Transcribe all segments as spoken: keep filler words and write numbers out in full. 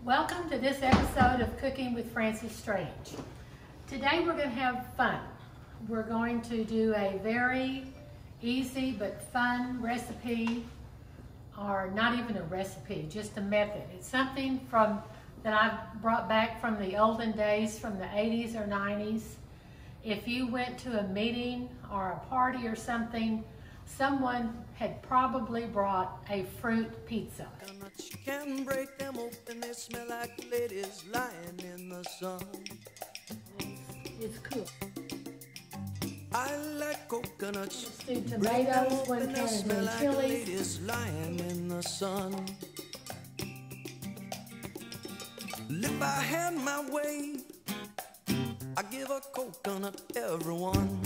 Welcome to this episode of Cooking with Francie Strange. Today we're going to have fun. We're going to do a very easy but fun recipe, or not even a recipe, just a method. It's something from that I've brought back from the olden days, from the eighties or nineties. If you went to a meeting or a party or something, someone had probably brought a fruit pizza. You can break them open, they smell like ladies lying in the sun. It's cool. I like coconuts. Let's do tomatoes, one can of green like chilies. ladies lying in the sun. If I had my way, I give a coconut to everyone.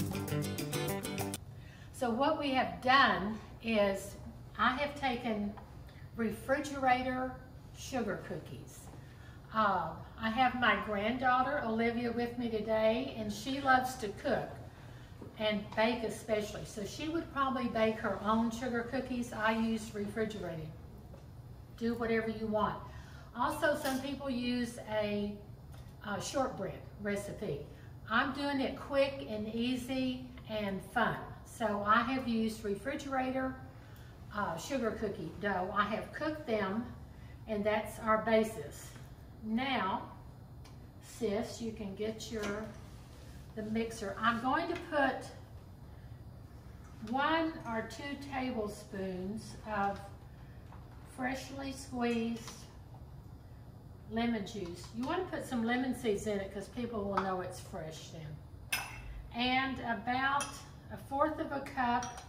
So what we have done is I have taken refrigerator sugar cookies. Uh, I have my granddaughter Olivia with me today, and she loves to cook and bake especially. So she would probably bake her own sugar cookies. I use refrigerated. Do whatever you want. Also, some people use a, a shortbread recipe. I'm doing it quick and easy and fun. So I have used refrigerator uh, sugar cookie dough. I have cooked them, and that's our basis. Now, sis, you can get your the mixer. I'm going to put one or two tablespoons of freshly squeezed lemon juice. You want to put some lemon seeds in it because people will know it's fresh then. And about a fourth of a cup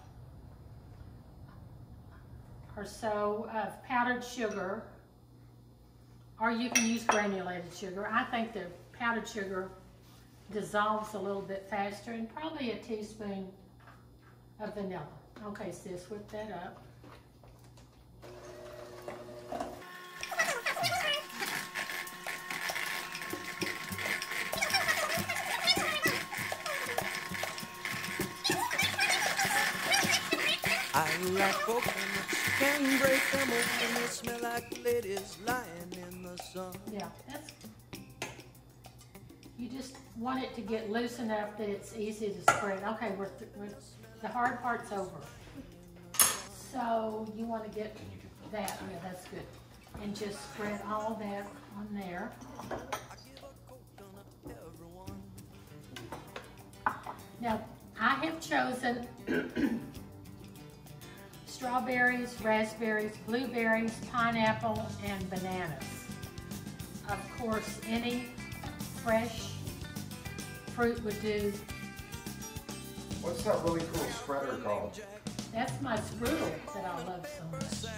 or so of powdered sugar, or you can use granulated sugar. I think the powdered sugar dissolves a little bit faster, and probably a teaspoon of vanilla. Okay, sis, whip that up. I like coconuts, can break them open, they smell like ladies lying in the sun. Yeah, that's, you just want it to get loose enough that it's easy to spread. Okay, we're, th we're the hard part's over. So you want to get that, yeah, that's good. And just spread all that on there. Now, I have chosen strawberries, raspberries, blueberries, pineapple, and bananas. Of course, any fresh fruit would do. What's that really cool spreader called? That's my strudel that I love so much.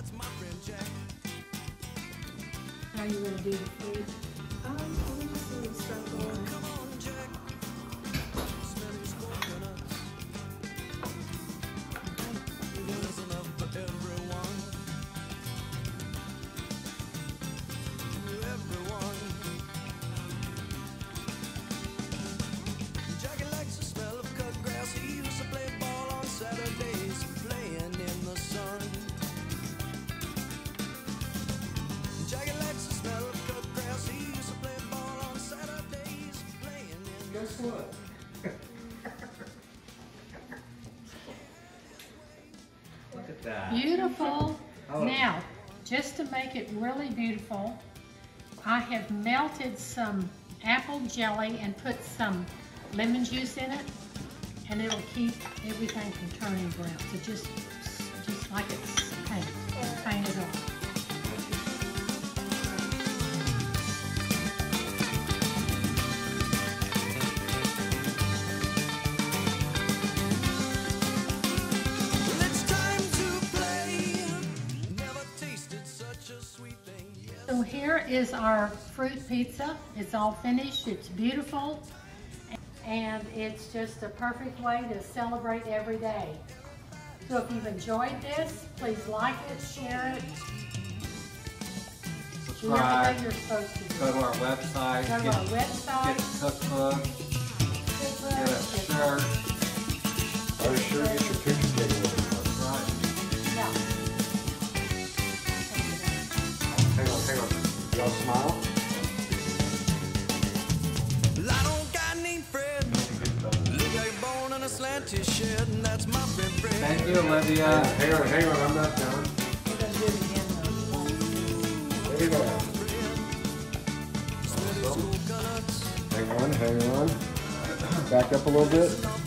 How are you going to do the fruit? Um, I'm just going to sprinkle. Guess what? Look at that. Beautiful. Oh. Now, just to make it really beautiful, I have melted some apple jelly and put some lemon juice in it, and it'll keep everything from turning brown. So just, just like it's paint, paint it on. So here is our fruit pizza. It's all finished, it's beautiful, and it's just a perfect way to celebrate every day. So if you've enjoyed this, please like it, share it. Do everything you're supposed to do. Go to our website. Go to get, our website. Get a cookbook. cookbook, Get a get- shirt. Are you sure get your picture taken with you? That's right. Yeah. Hang on, hang on. Y'all smile. Well, I don't got any friends. Look like born in a slanty shed, and that's my friend Fred. Thank you, Olivia. Hang on, hang on, I'm not done. We're gonna do it again though. There you go. Hang on, hang on. Back up a little bit.